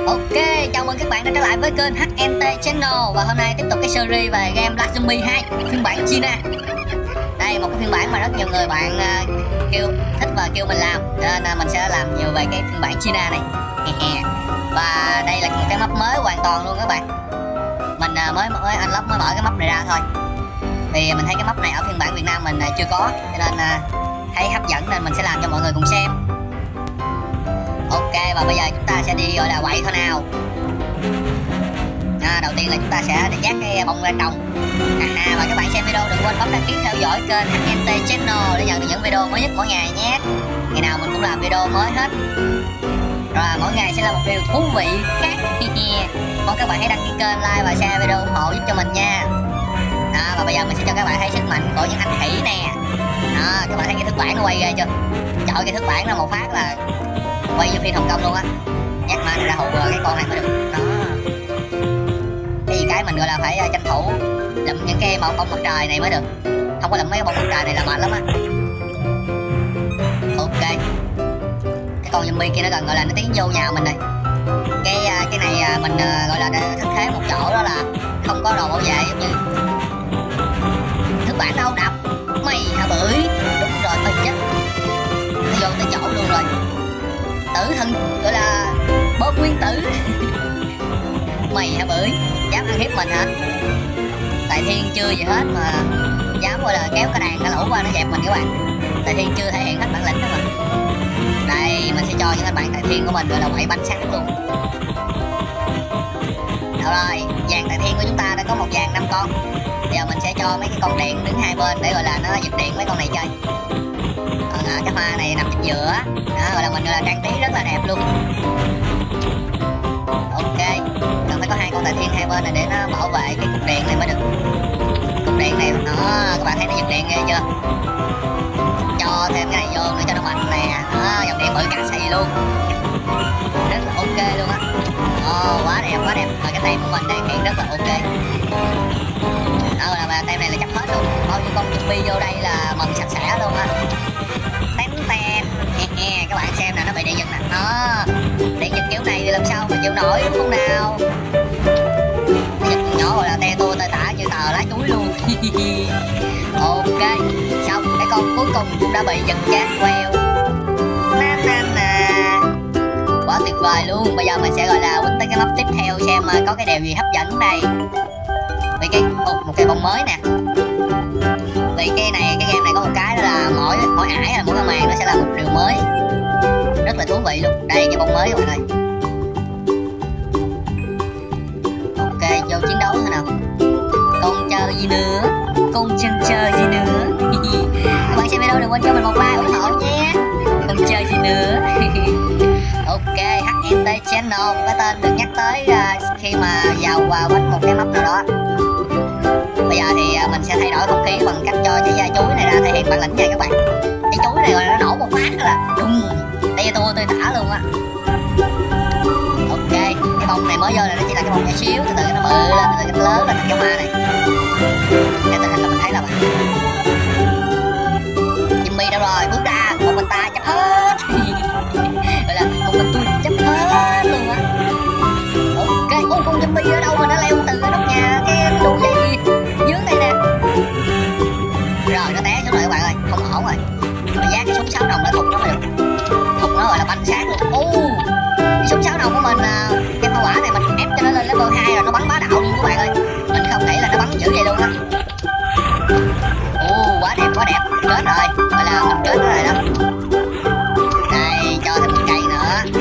Ok, chào mừng các bạn đã trở lại với kênh HNT Channel. Và hôm nay tiếp tục cái series về game Black Zombie 2 phiên bản China. Đây một cái phiên bản mà rất nhiều người bạn thích và kêu mình làm, nên mình sẽ làm nhiều về cái phiên bản China này. Và đây là một cái map mới hoàn toàn luôn các bạn. Mình mới unlock mới mở cái map này ra thôi. Vì mình thấy cái map này ở phiên bản Việt Nam mình chưa có, cho nên thấy hấp dẫn nên mình sẽ làm cho mọi người cùng xem. Ok, và bây giờ chúng ta sẽ đi gọi là quậy thôi nào. Đầu tiên là chúng ta sẽ dắt cái bông ra trồng. Và các bạn xem video đừng quên bấm đăng ký theo dõi kênh HNT Channel để nhận được những video mới nhất mỗi ngày nhé. Ngày nào mình cũng làm video mới hết. Rồi mỗi ngày sẽ là một điều thú vị khác. Mong các bạn hãy đăng ký kênh, like và share video ủng hộ giúp cho mình nha. Và bây giờ mình sẽ cho các bạn thấy sức mạnh của những anh khỉ nè. Các bạn thấy cái thước bản nó quay ghê chưa? Trời, cái thước bản nó một phát là quay như phim Hồng Kông luôn á. Nhắc mà ra hù cái con này mới được. Đó. Cái gì cái mình gọi là phải tranh thủ lụm những cái bông mặt trời này mới được. Không có lụm mấy cái bông mặt trời này là mệt lắm á. Ok. Cái con zombie kia nó gần gọi là nó tiến vô nhà mình này. Cái này mình gọi là thực thế một chỗ đó là không có đồ bảo vệ, giống như thước bản đâu đập mày hả bưởi. Đúng rồi, mày chết. Nó vô tới chỗ luôn rồi. Tử thần gọi là bom nguyên tử. Mày hả bưởi, dám ăn hiếp mình hả? Tại Thiên chưa gì hết mà dám gọi là kéo cái đàn cả lũ qua nó dẹp mình các bạn. Tại Thiên chưa thể hiện hết bản lĩnh đó mà. Đây mình sẽ cho những anh bạn Tại Thiên của mình gọi là quậy bánh sáng luôn. Được rồi, dàn Tại Thiên của chúng ta đã có một dàn 5 con. Giờ mình sẽ cho mấy cái con điện đứng hai bên để gọi là nó giật điện mấy con này chơi. Còn cái hoa này nằm chính giữa đó, gọi là mình gọi là trang trí rất là đẹp luôn. Ok, cần phải có hai con Tại Thiên hai bên này để nó bảo vệ cái cục điện này mới được. Cục điện này nó các bạn thấy nó giật điện ghê chưa? Cho thêm cái này vô nữa cho nó mạnh nè. Dòng điện bự cà xì luôn, rất là ok luôn á. Quá đẹp quá đẹp. Và cái tem của mình đang hiện rất là ok. Đó là tem này là chấp hết luôn. Bao nhiêu con zombie vô đây là mần sạch sẽ luôn á. Ten. Các bạn xem nè, nó bị điện giật nè. Điện giật kiểu này thì làm sao mà chịu nổi, đúng không nào? Giật nhỏ gọi là te tua tơi tả như tờ lá chuối luôn. Ok, xong cái con cuối cùng cũng đã bị giật chết queo. Quá tuyệt vời luôn. Bây giờ mình sẽ gọi là quýnh tới cái map tiếp theo xem có cái điều gì hấp dẫn đây. Vì một cái bông mới nè. Vì cái game này có một cái đó là mỗi ải là mỗi cái màn nó sẽ là một điều mới, rất là thú vị luôn. Đây cái bông mới các bạn ơi. Ok, vô chiến đấu thôi nào. Con chơi gì nữa, con chân chơi gì nữa. Các bạn xem video đừng quên cho mình một like ủng hộ nhé. Con chơi gì nữa. Ok, HNT Channel, một cái tên được nhắc tới khi mà vào quánh một cái map nào đó. Bây giờ thì mình sẽ thay đổi không khí bằng cách cho cái chuối này ra thể hiện bản lĩnh nha các bạn. Cái chuối này rồi nó nổ một phát là đùng, te tua tơi tả luôn á. Ok, cái bông này mới vô là nó chỉ là cái bông nhỏ xíu, từ từ nó bự lên, từ từ nó lớn lên thành cái hoa này. Cái tình hình là mình thấy là bạn zombie đâu rồi, bước ra, một mình ta chấp hết. Gọi là một mình tôi chấp hết luôn á. Ok, con zombie ở đâu mà nó leo từ cái nóc nhà cái đu dây dưới đây nè. Rồi nó té xuống rồi các bạn ơi, không ổn rồi. Phải giác cái súng 6 đồng để thục nó mới được. Thục nó gọi là banh xác luôn. Cái súng 6 đồng của mình cái hoa quả này mình ép cho nó lên level 2 rồi nó bắn bá đạo luôn các bạn ơi. Mình không nghĩ là nó bắn dữ vậy luôn á. Quá đẹp quá đẹp. Kết rồi, gọi là mình kết rồi đó. Đây, cho thêm một cây nữa.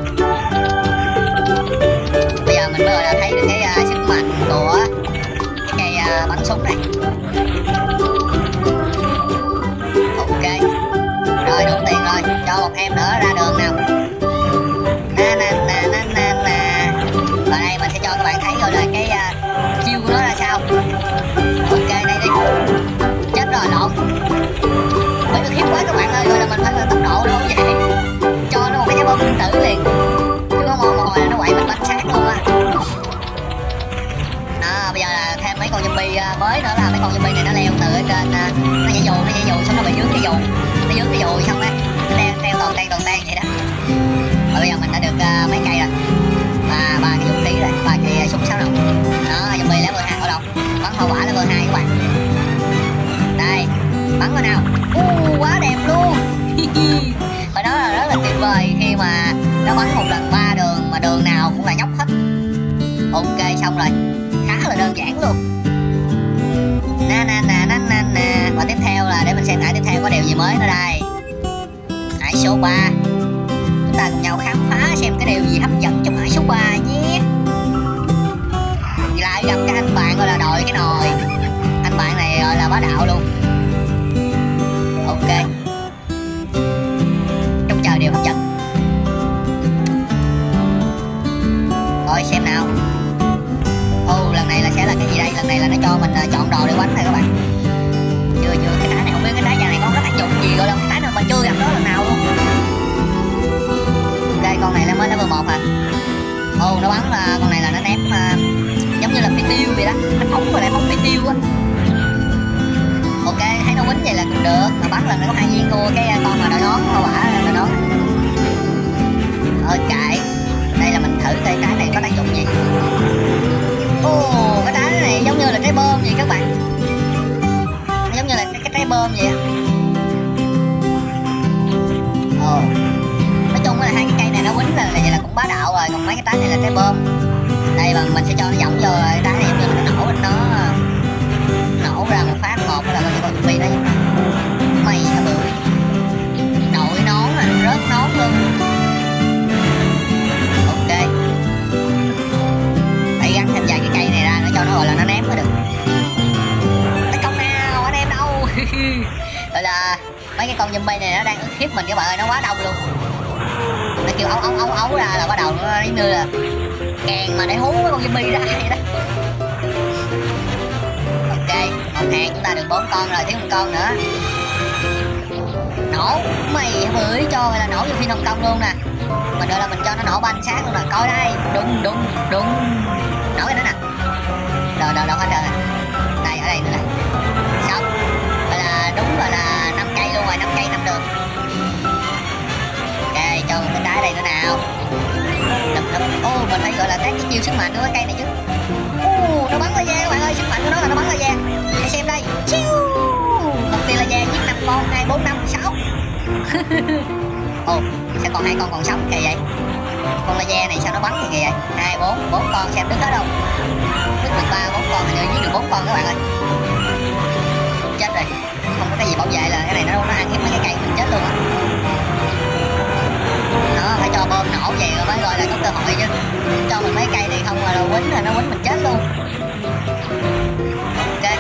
Bây giờ mình mới là thấy được cái sức mạnh của cái cây bắn súng này. Ok, rồi đủ tiền rồi, cho một em nữa ra đường nào. Và đây mình sẽ cho các bạn thấy rồi là cái chiêu của nó ra sao. Ok, đây đi. Chết rồi, lộn. Bởi được hiếp quá các bạn ơi, rồi là mình phải là tốc độ đâu vậy. Cho nó một cái bom nguyên tử liền. Chứ không một hồi là nó quậy mình bánh sáng luôn á. Bây giờ là thêm mấy con zombie mới nữa, là mấy con zombie này nó leo từ ở trên, nó nhảy dù xong nó bị dướng cái dù, xong á, nó treo toàn tan vậy đó. Và bây giờ mình đã được mấy cây rồi. ba cái vũ khí rồi, ba cái súng sáo nòng đó. Zombie level 2 ở đâu, bắn hậu quả level 2 các bạn. Đây bắn vào nào, quá đẹp luôn. Và đó là rất là tuyệt vời khi mà nó bắn một lần 3 đường mà đường nào cũng là nhóc hết. Ok xong rồi, khá là đơn giản luôn. Và tiếp theo là để mình xem hải tiếp theo có điều gì mới nữa đây. Hải số 3, chúng ta cùng nhau khám phá xem cái điều gì hấp dẫn trong hải số 3 nhé. Lại gặp cái anh bạn gọi là đội cái nồi. Anh bạn này gọi là bá đạo luôn. Ok, trông chờ điều hấp dẫn. Rồi xem nào. Lần này là sẽ là cái gì đây? Lần này là nó cho mình chọn đồ để quánh này các bạn. Chưa cái trái này không biết cái trái này có tác dụng gì, gọi là cái trái nào mà chưa gặp đó lần nào luôn. Ok, con này là mới level 1 hả? Nó bắn là con này là nó ném giống như là phi tiêu vậy đó, nó phóng rồi lại phóng phi tiêu á. Ok, thấy nó quýnh vậy là cũng được, mà bắn lần nó có 2 viên thua cái con mà đội nón hoa quả đội nón. Ok, đây là mình thử cái trái này có tác dụng gì. Cái trái này giống như là trái bơm vậy các bạn, nó giống như là cái trái bơm vậy. Nói chung là hai cái cây này nó quýnh là vậy là cũng bá đạo rồi, còn mấy cái trái này là trái bơm. Đây mà mình sẽ cho nó giọng vô cái trái này giống như là nó nổ lên, nó nổ ra một phát một là con zombie đó. Mày hả bưởi, đội nón à, rớt nón luôn. Ok, phải gắn thêm vài cái cây này ra nữa cho nó gọi là nó ném mới được. Tấn công nào, anh em đâu. Gọi là mấy cái con zombie này nó đang ức hiếp mình các bạn ơi, nó quá đông luôn. Nó kêu ấu ra là bắt đầu nó giống như là càng mà để hú mấy con zombie ra vậy đó. Ok, một hàng chúng ta được 4 con rồi, thiếu một con nữa. Nổ, mày bưởi cho gọi là nổ vô phi hồng công luôn nè. Mình gọi là mình cho nó nổ banh sáng luôn nè, coi đây, đùng nổ cái nữa nè. Đâu hết trơn nè. Đây ở đây nữa nè. Xong. Gọi là đúng gọi là 5 cây luôn rồi, 5 cây 5 đường. Ok, cho một cái trái đây nữa nào. Mình phải gọi là test cái chiêu sức mạnh của cái cây này chứ. Nó bắn laser các bạn ơi, sức mạnh của nó là nó bắn laser. Hãy xem đây. Một tia laser giết 5 con, 2, 4, 5, 6. Sao còn 2 con còn sống kỳ vậy? Con laser này sao nó bắn như vậy? 2, 4 con xem đứt hết không? Đứt được 3, 4 con thì giết được 4 con các bạn ơi. Chết rồi, không có cái gì bảo vệ là cái này nó ăn hiếp mấy cái cây mình chết luôn á. Nó phải cho bơm nổ vậy rồi mới gọi là có cơ hội chứ. Cho mình mấy cây này không là quýnh là nó quýnh mình chết luôn. Ok,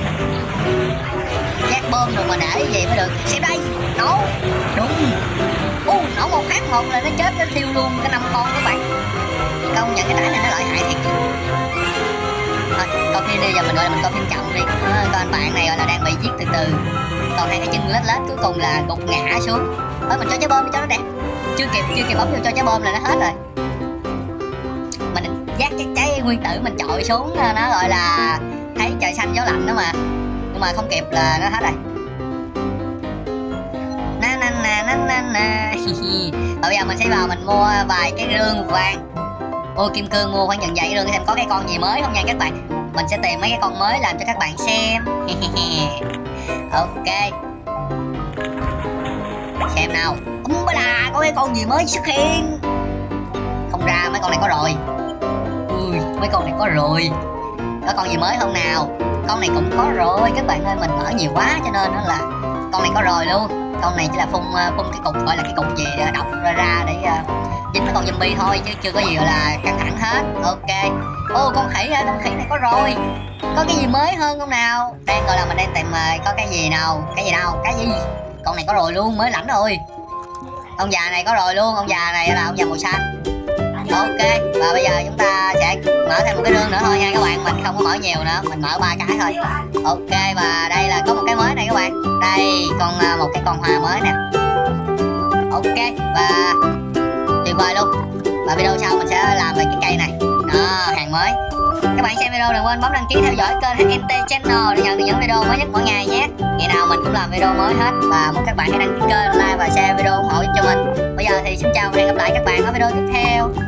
giác bơm rồi mà để gì mới được. Xem đây, nổ đúng. Nổ một phát một là nó chết, nó thiêu luôn cái 5 con các bạn. Công nhận cái trái này nó lợi hại thiệt chứ. Thôi coi phim đi, giờ mình gọi là mình coi phim chậm đi. Coi anh bạn này gọi là đang bị giết từ từ, còn hai cái chân lết cuối cùng là gục ngã xuống. Mình cho trái bơm đi cho nó đẹp. Chưa kịp bấm vô cho trái bơm là nó hết rồi. Mình dắt cái trái nguyên tử mình chọi xuống, nó gọi là thấy trời xanh gió lạnh đó mà, nhưng mà không kịp là nó hết rồi. Bây giờ mình sẽ vào mình mua vài cái rương vàng, mua kim cương, mua khoảng dần dãy rương xem có cái con gì mới không nha các bạn. Mình sẽ tìm mấy cái con mới làm cho các bạn xem. Ok, xem nào. Có cái con gì mới xuất hiện. Không ra, mấy con này có rồi. Mấy con này có rồi. Có con gì mới không nào? Con này cũng có rồi các bạn ơi, mình mở nhiều quá cho nên nó là con này có rồi luôn. Con này chỉ là phun cái cục, gọi là cái cục gì độc ra để dính mấy con zombie thôi, chứ chưa có gì gọi là căng thẳng hết. Ok. Con khỉ hả? Con khỉ này có rồi. Có cái gì mới hơn không nào? Đang gọi là mình đang tìm có cái gì nào? Cái gì? Con này có rồi luôn, mới lãnh rồi. Ông già này có rồi luôn, ông già này là ông già màu xanh. Ok, và bây giờ chúng ta sẽ mở thêm một cái rương nữa thôi nha các bạn. Mình không có mở nhiều nữa, mình mở 3 cái thôi. Ok, và đây là có một cái mới này các bạn. Đây, một cái con hoa mới nè. Ok, và tuyệt vời luôn. Và video sau mình sẽ làm về cái cây này. Đó, hàng mới. Các bạn xem video đừng quên bấm đăng ký theo dõi kênh HNT Channel để nhận được những video mới nhất mỗi ngày nhé. Ngày nào mình cũng làm video mới hết, và mong các bạn hãy đăng ký kênh, like và share video ủng hộ cho mình. Bây giờ thì xin chào và hẹn gặp lại các bạn ở video tiếp theo.